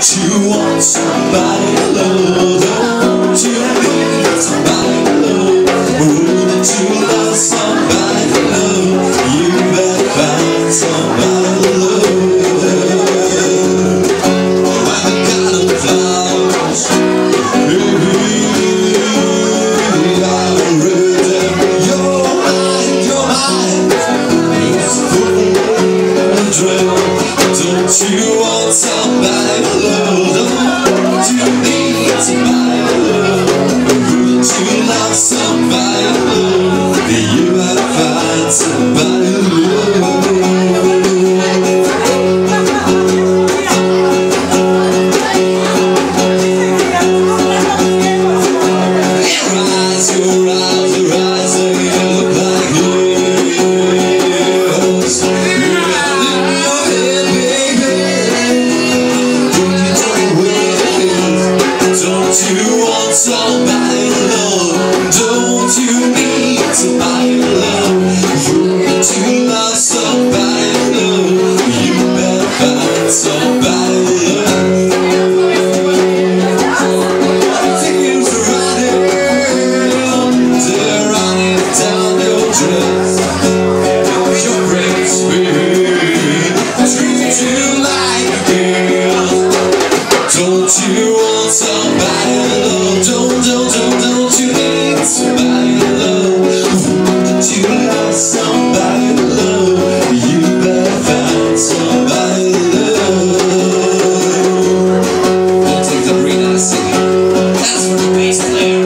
Don't you want somebody to love? Don't you need somebody to love? Wouldn't you love somebody to love? You better find somebody to love. By the kind of flowers, I read them. Your mind is full of dread. Don't you want somebody to love? Don't you need somebody to love? Wouldn't you love somebody to love? You gotta find somebody to love. Your eyes, they look like hills. Don't you want somebody to love? Don't you need somebody to love? Wouldn't you love somebody to love? You better find somebody to love. Things are running, they're running down your dress. Your friends will treat you like a girl. Don't you want somebody to love? Don't you need somebody to love? Wouldn't you love somebody to love? You better find somebody to love. Don't take the arena to sing. That's for the bass player.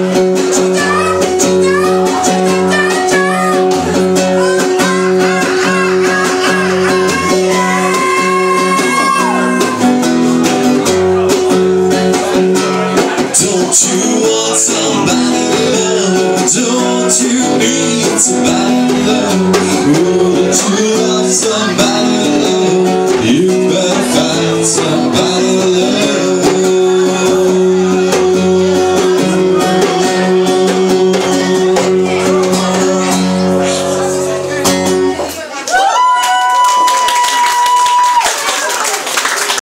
Don't you want somebody to love? Don't you need somebody to love? Wouldn't you love somebody to love? You better find somebody